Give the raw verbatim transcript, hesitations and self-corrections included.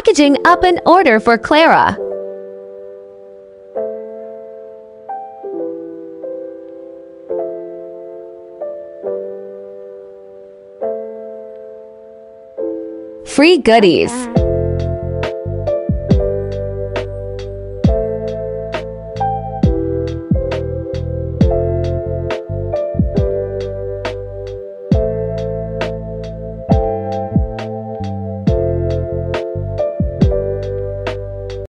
packaging up an order for Clara. Free goodies.